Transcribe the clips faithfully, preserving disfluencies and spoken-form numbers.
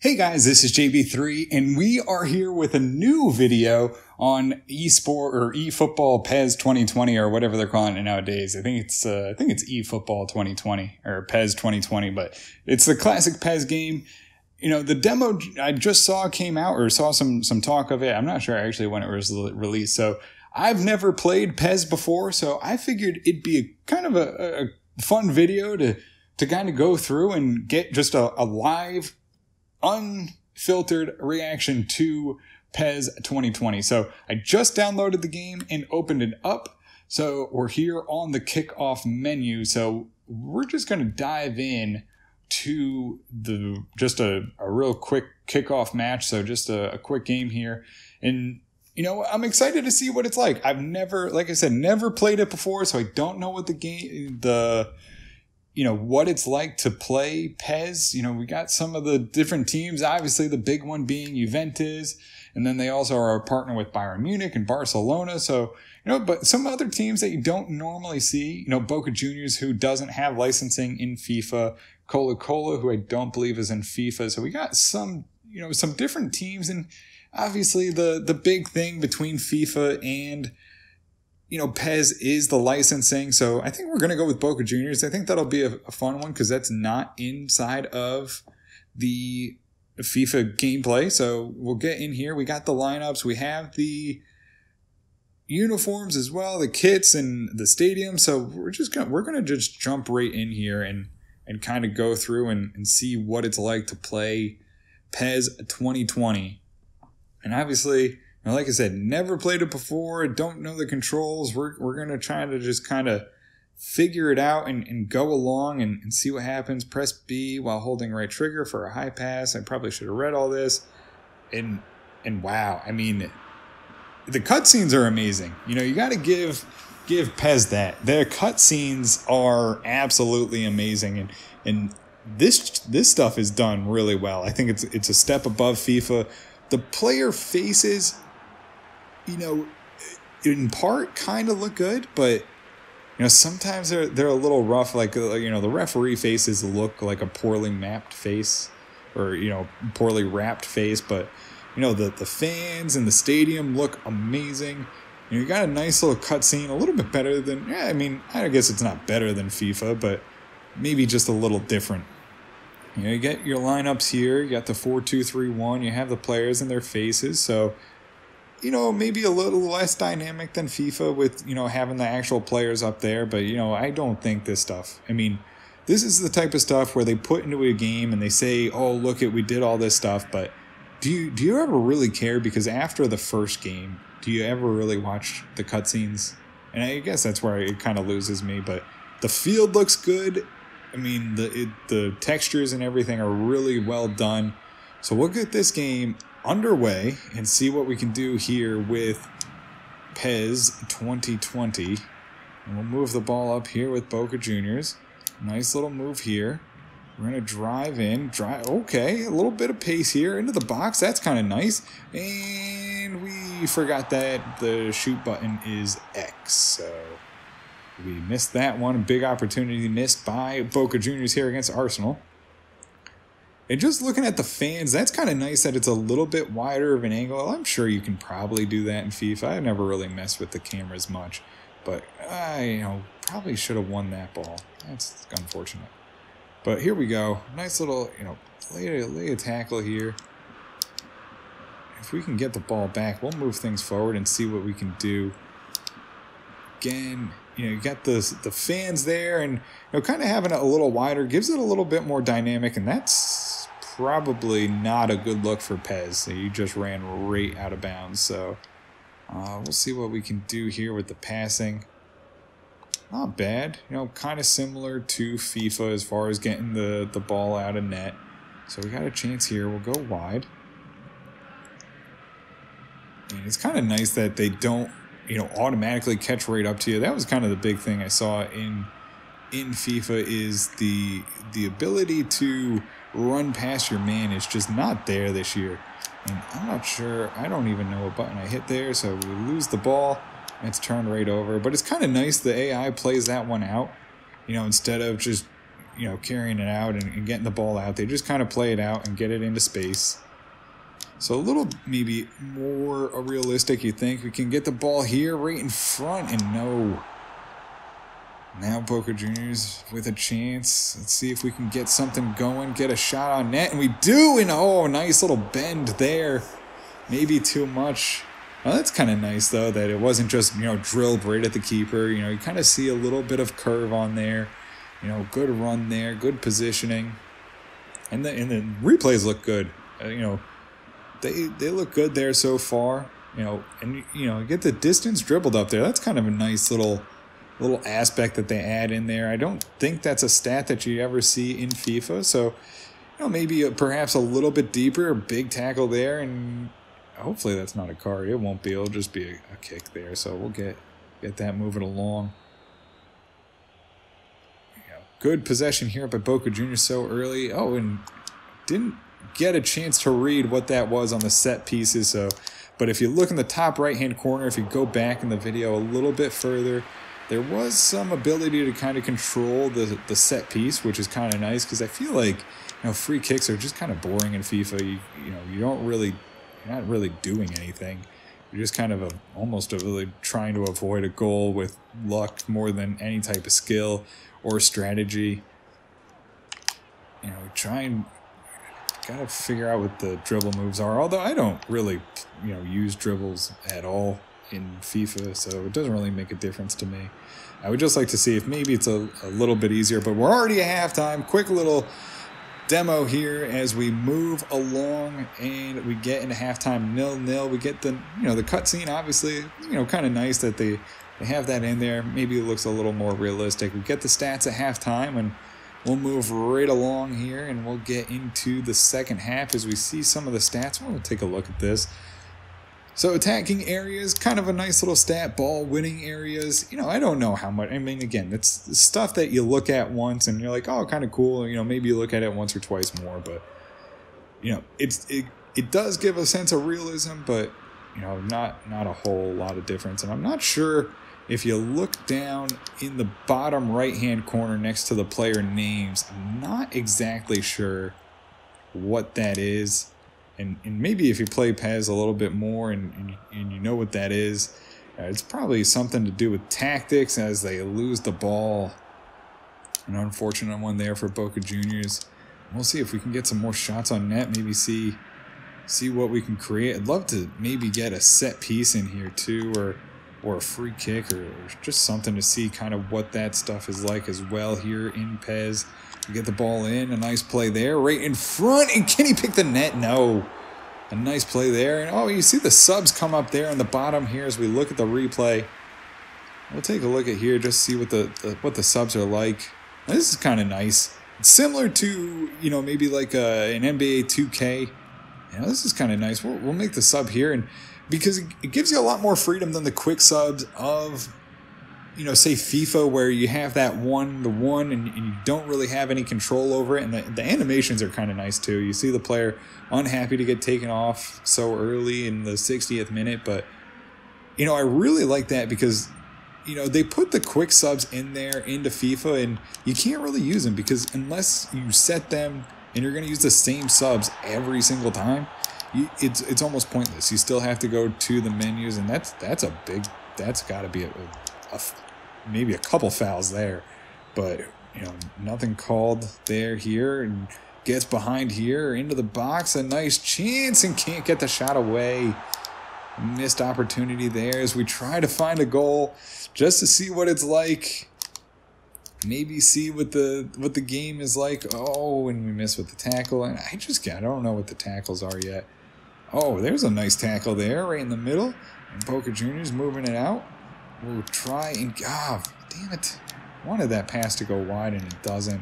Hey guys, this is J B three, and we are here with a new video on eSport or eFootball P E S twenty twenty or whatever they're calling it nowadays. I think it's uh, I think it's eFootball twenty twenty or P E S twenty twenty, but it's the classic P E S game. You know, the demo I just saw came out or saw some some talk of it. I'm not sure actually when it was released. So I've never played P E S before, so I figured it'd be a kind of a, a fun video to to kind of go through and get just a, a live, unfiltered reaction to P E S twenty twenty. So I just downloaded the game and opened it up. So we're here on the kickoff menu. So we're just going to dive in to the just a, a real quick kickoff match. So just a, a quick game here. And, you know, I'm excited to see what it's like. I've never, like I said, never played it before. So I don't know what the game, the... you know, what it's like to play P E S. You know, we got some of the different teams, obviously the big one being Juventus, and then they also are a partner with Bayern Munich and Barcelona. So, you know, but some other teams that you don't normally see, you know, Boca Juniors, who doesn't have licensing in FIFA, Colo-Colo, who I don't believe is in FIFA. So we got some, you know, some different teams, and obviously the, the big thing between FIFA and you know, P E S is the licensing. So I think we're going to go with Boca Juniors. I think that'll be a, a fun one because that's not inside of the FIFA gameplay. So we'll get in here. We got the lineups. We have the uniforms as well, the kits and the stadium. So we're just going to, we're going to just jump right in here and, and kind of go through and, and see what it's like to play P E S twenty twenty. And obviously, now, like I said, never played it before, don't know the controls. We're we're going to try to just kind of figure it out and, and go along and, and see what happens. Press B while holding right trigger for a high pass. I probably should have read all this. And, and wow, I mean, the cutscenes are amazing. You know, you got to give give P E S that. Their cutscenes are absolutely amazing. And, and this this stuff is done really well. I think it's it's a step above FIFA. The player faces, you know, in part kind of look good, but, you know, sometimes they're they're a little rough. Like, you know, the referee faces look like a poorly mapped face or, you know, poorly wrapped face. But, you know, the, the fans and the stadium look amazing. You know, you got a nice little cutscene, a little bit better than, yeah, I mean, I guess it's not better than FIFA, but maybe just a little different. You know, you get your lineups here. You got the four two three one. You have the players and their faces. So, you know, maybe a little less dynamic than FIFA with, you know, having the actual players up there. But, you know, I don't think this stuff. I mean, this is the type of stuff where they put into a game and they say, oh, look it, we did all this stuff. But do you, do you ever really care? Because after the first game, do you ever really watch the cutscenes? And I guess that's where it kind of loses me. But the field looks good. I mean, the it, the textures and everything are really well done. So we'll get this game underway and see what we can do here with P E S twenty twenty. And we'll move the ball up here with Boca Juniors. Nice little move here. We're going to drive in. Drive. Okay, a little bit of pace here into the box. That's kind of nice. And we forgot that the shoot button is X. So we missed that one. Big opportunity missed by Boca Juniors here against Arsenal. And just looking at the fans, that's kind of nice that it's a little bit wider of an angle. I'm sure you can probably do that in FIFA. I never really messed with the cameras much. But I, you know, probably should have won that ball. That's unfortunate. But here we go. Nice little, you know, lay a, lay a tackle here. If we can get the ball back, we'll move things forward and see what we can do. Again, you know, you got the the fans there, and, you know, kind of having it a little wider gives it a little bit more dynamic, and that's probably not a good look for P E S. So you just ran right out of bounds. So uh, we'll see what we can do here with the passing. Not bad, you know, kind of similar to FIFA as far as getting the the ball out of net. So we got a chance here. We'll go wide, and it's kind of nice that they don't, you know, automatically catch right up to you. That was kind of the big thing I saw in in FIFA is the the ability to run past your man is just not there this year. And I'm not sure, I don't even know what button I hit there, so we lose the ball. It's turned right over. But it's kind of nice the A I plays that one out, you know, instead of just you know, carrying it out and, and getting the ball out. They just kind of play it out and get it into space. So a little maybe more realistic, you think. We can get the ball here right in front, and no. Now Boca Juniors with a chance. Let's see if we can get something going, get a shot on net, and we do, and oh, nice little bend there. Maybe too much. Well, that's kind of nice, though, that it wasn't just, you know, drilled right at the keeper. You know, you kind of see a little bit of curve on there. You know, good run there, good positioning. And the, and the replays look good. Uh, you know, they they look good there so far. You know, and, you know, get the distance dribbled up there. That's kind of a nice little little aspect that they add in there. I don't think that's a stat that you ever see in FIFA. So, you know, maybe a, perhaps a little bit deeper, a big tackle there, and hopefully that's not a card. It won't be. It'll just be a, a kick there. So we'll get get that moving along. You know, good possession here by Boca Juniors so early. Oh, and didn't get a chance to read what that was on the set pieces. So, but if you look in the top right-hand corner, if you go back in the video a little bit further, there was some ability to kind of control the the set piece, which is kind of nice because I feel like, you know, free kicks are just kind of boring in FIFA. You you know you don't really you're not really doing anything. You're just kind of a, almost a, really trying to avoid a goal with luck more than any type of skill or strategy. You know, try and gotta figure out what the dribble moves are. Although I don't really, you know, use dribbles at all in FIFA, so it doesn't really make a difference to me. I would just like to see if maybe it's a, a little bit easier, but we're already at halftime. Quick little demo here as we move along and we get into halftime nil nil. We get the, you know, the cutscene, obviously, you know, kind of nice that they, they have that in there. Maybe it looks a little more realistic. We get the stats at halftime, and we'll move right along here and we'll get into the second half as we see some of the stats. We'll take a look at this. So attacking areas, kind of a nice little stat. Ball winning areas, you know, I don't know how much. I mean, again, it's stuff that you look at once and you're like, oh, kind of cool. You know, maybe you look at it once or twice more, but, you know, it's it, it does give a sense of realism, but, you know, not, not a whole lot of difference. And I'm not sure if you look down in the bottom right-hand corner next to the player names, I'm not exactly sure what that is. And, and maybe if you play P E S a little bit more and, and, and you know what that is, uh, it's probably something to do with tactics as they lose the ball. An unfortunate one there for Boca Juniors. We'll see if we can get some more shots on net, maybe see see what we can create. I'd love to maybe get a set piece in here too, or, or a free kick, or, or just something to see kind of what that stuff is like as well here in P E S. We get the ball in, a nice play there, right in front, and can he pick the net? No. A nice play there, and oh, you see the subs come up there on the bottom here as we look at the replay. We'll take a look at here, just see what the, the what the subs are like. This is kind of nice. It's similar to, you know, maybe like a, an N B A two K. You know, this is kind of nice. We'll, we'll make the sub here, and because it, it gives you a lot more freedom than the quick subs of, you know, say FIFA, where you have that one, the one, and, and you don't really have any control over it. And the, the animations are kind of nice too. You see the player unhappy to get taken off so early in the sixtieth minute. But, you know, I really like that because, you know, they put the quick subs in there into FIFA, and you can't really use them because unless you set them and you're going to use the same subs every single time, you, it's it's almost pointless. You still have to go to the menus, and that's that's a big, that's got to be a, a, a maybe a couple fouls there, but, you know, nothing called there here, and gets behind here into the box, a nice chance, and can't get the shot away. Missed opportunity there as we try to find a goal just to see what it's like, maybe see what the what the game is like. Oh, and we miss with the tackle, and I just I don't know what the tackles are yet. Oh, there's a nice tackle there right in the middle, and Boca Juniors moving it out. We'll try and, ah, damn it. Wanted that pass to go wide and it doesn't.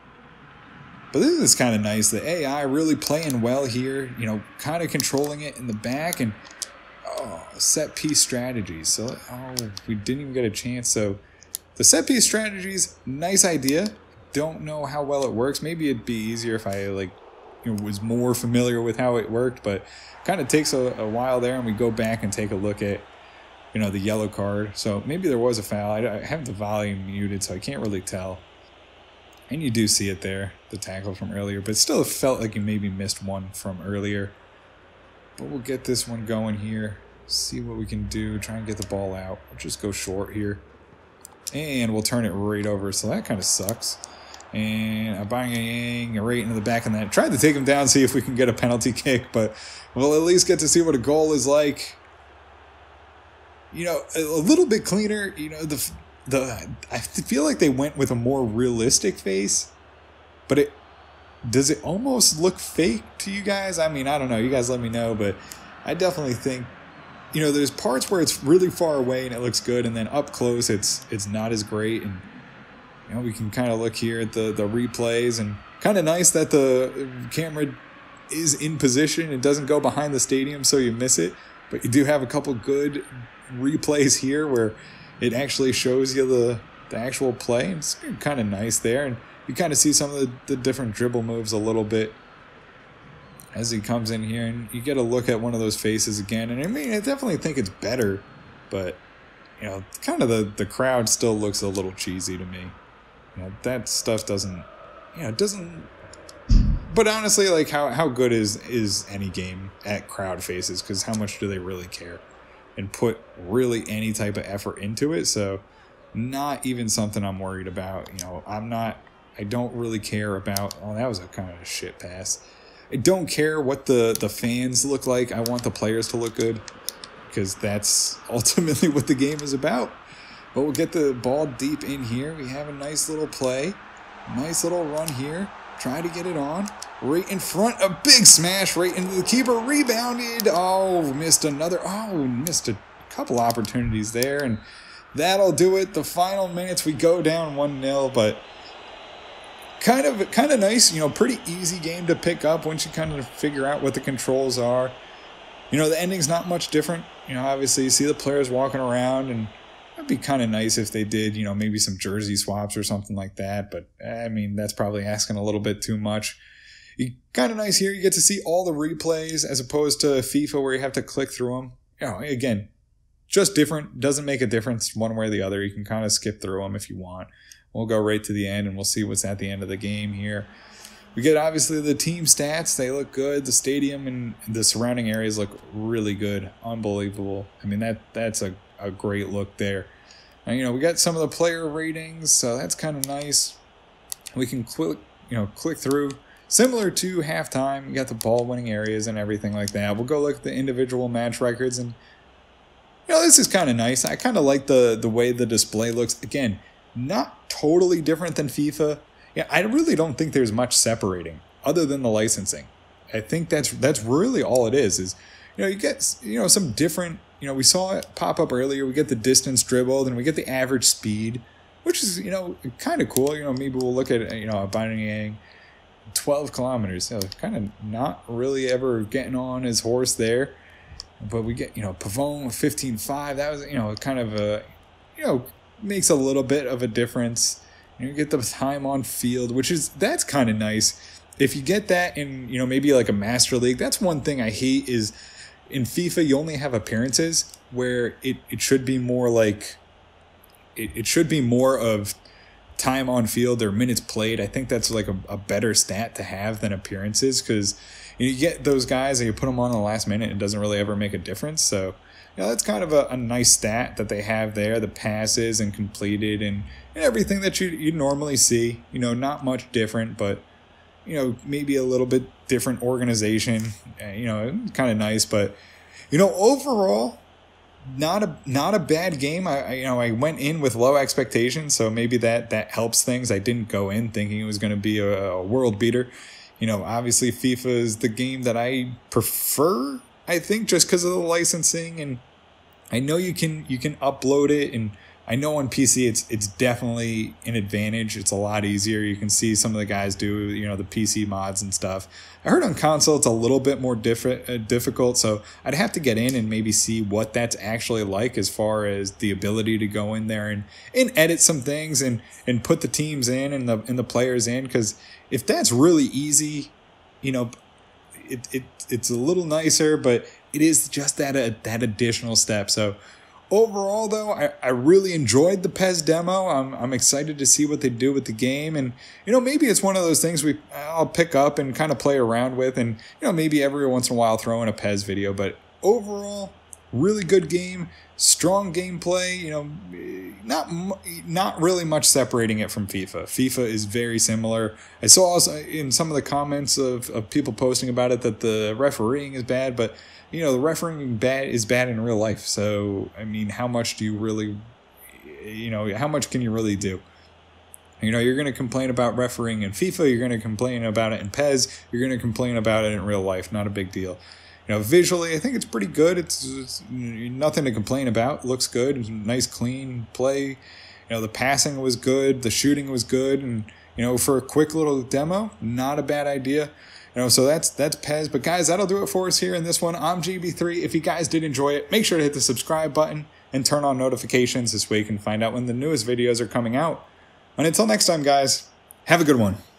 But this is kind of nice. The A I really playing well here, you know, kind of controlling it in the back, and, oh, set piece strategies. So, oh, we didn't even get a chance. So, the set piece strategies, nice idea. Don't know how well it works. Maybe it'd be easier if I, like, you know, was more familiar with how it worked, but kind of takes a, a while there, and we go back and take a look at, you know, the yellow card. So maybe there was a foul. I, I have the volume muted, so I can't really tell. And you do see it there, the tackle from earlier, but still it felt like you maybe missed one from earlier. But we'll get this one going here. See what we can do. Try and get the ball out. We'll just go short here. And we'll turn it right over, so that kind of sucks. And a bang right into the back of that. Tried to take him down, see if we can get a penalty kick, but we'll at least get to see what a goal is like. You know, a, a little bit cleaner. You know, the the I feel like they went with a more realistic face, but it does it almost look fake to you guys? I mean, I don't know. You guys let me know, but I definitely think, you know, there's parts where it's really far away and it looks good, and then up close it's it's not as great. And you know, we can kind of look here at the the replays, and kind of nice that the camera is in position and doesn't go behind the stadium so you miss it. But you do have a couple good replays here where it actually shows you the the actual play. And it's kind of nice there, and you kind of see some of the, the different dribble moves a little bit as he comes in here, and you get a look at one of those faces again. And I mean, I definitely think it's better, but you know, kind of the the crowd still looks a little cheesy to me. You know, that stuff doesn't, you know, it doesn't. But honestly, like, how how good is is any game at crowd faces? Because how much do they really care and put really any type of effort into it? So not even something I'm worried about. You know, I'm not. I don't really care about. Oh, that was a kind of a shit pass. I don't care what the, the fans look like. I want the players to look good, because that's ultimately what the game is about. But we'll get the ball deep in here. We have a nice little play. Nice little run here. Try to get it on. Right in front. A big smash right into the keeper. Rebounded. Oh, missed another. Oh, missed a couple opportunities there. And that'll do it. The final minutes, we go down one nil, but Kind of, kind of nice, you know, pretty easy game to pick up once you kind of figure out what the controls are. You know, the ending's not much different. You know, obviously you see the players walking around, and it'd be kind of nice if they did, you know, maybe some jersey swaps or something like that. But, I mean, that's probably asking a little bit too much. You kind of nice here. You get to see all the replays as opposed to FIFA where you have to click through them. You know, again, just different. Doesn't make a difference one way or the other. You can kind of skip through them if you want. We'll go right to the end, and we'll see what's at the end of the game here. We get, obviously, the team stats. They look good. The stadium and the surrounding areas look really good. Unbelievable. I mean, that that's a, a great look there. And, you know, we got some of the player ratings, so that's kind of nice. We can click, you know, click through. Similar to halftime, you got the ball-winning areas and everything like that. We'll go look at the individual match records, and, you know, this is kind of nice. I kind of like the, the way the display looks. Again, not totally different than FIFA. Yeah, I really don't think there's much separating other than the licensing. I think that's that's really all it is. Is you know you get you know some different. You know we saw it pop up earlier. We get the distance dribbled, and we get the average speed, which is you know kind of cool. You know maybe we'll look at you know a Binding twelve kilometers. So kind of not really ever getting on his horse there, but we get you know Pavone fifteen five. That was you know kind of a you know. makes a little bit of a difference. You get the time on field, which is that's kind of nice. If you get that in, you know, maybe like a Master League, that's one thing I hate is in FIFA you only have appearances, where it, it should be more like it, it should be more of time on field or minutes played. I think that's like a, a better stat to have than appearances, because you, know, you get those guys and you put them on in the last minute, it doesn't really ever make a difference. So you know, that's kind of a, a nice stat that they have there, the passes and completed and, and everything that you you normally see. You know, not much different, but, you know, maybe a little bit different organization. Uh, you know, kind of nice. But, you know, overall, not a not a bad game. I, I you know I went in with low expectations, so maybe that, that helps things. I didn't go in thinking it was going to be a, a world beater. You know, obviously FIFA is the game that I prefer, I think, just because of the licensing, and I know you can you can upload it, and I know on P C it's it's definitely an advantage. It's a lot easier. You can see some of the guys do you know the P C mods and stuff. I heard on console it's a little bit more different uh, difficult, so I'd have to get in and maybe see what that's actually like as far as the ability to go in there and, and edit some things and and put the teams in and the and the players in, because if that's really easy, you know. It, it it's a little nicer, but it is just that uh, that additional step. So overall, though, I, I really enjoyed the P E S demo. I'm, I'm excited to see what they do with the game. And, you know, maybe it's one of those things we I'll pick up and kind of play around with. And, you know, maybe every once in a while throw in a P E S video. But overall, really good game, strong gameplay, you know, not not really much separating it from FIFA. FIFA is very similar. I saw also in some of the comments of, of people posting about it that the refereeing is bad, but, you know, the refereeing bad is bad in real life. So, I mean, how much do you really, you know, how much can you really do? You know, you're going to complain about refereeing in FIFA, you're going to complain about it in P E S, you're going to complain about it in real life. Not a big deal. You know, visually, I think it's pretty good. It's, it's nothing to complain about. It looks good. It's nice, clean play. You know, the passing was good. The shooting was good. And, you know, for a quick little demo, not a bad idea. You know, so that's that's P E S. But, guys, that'll do it for us here in this one. I'm G B three. If you guys did enjoy it, make sure to hit the subscribe button and turn on notifications. This way you can find out when the newest videos are coming out. And until next time, guys, have a good one.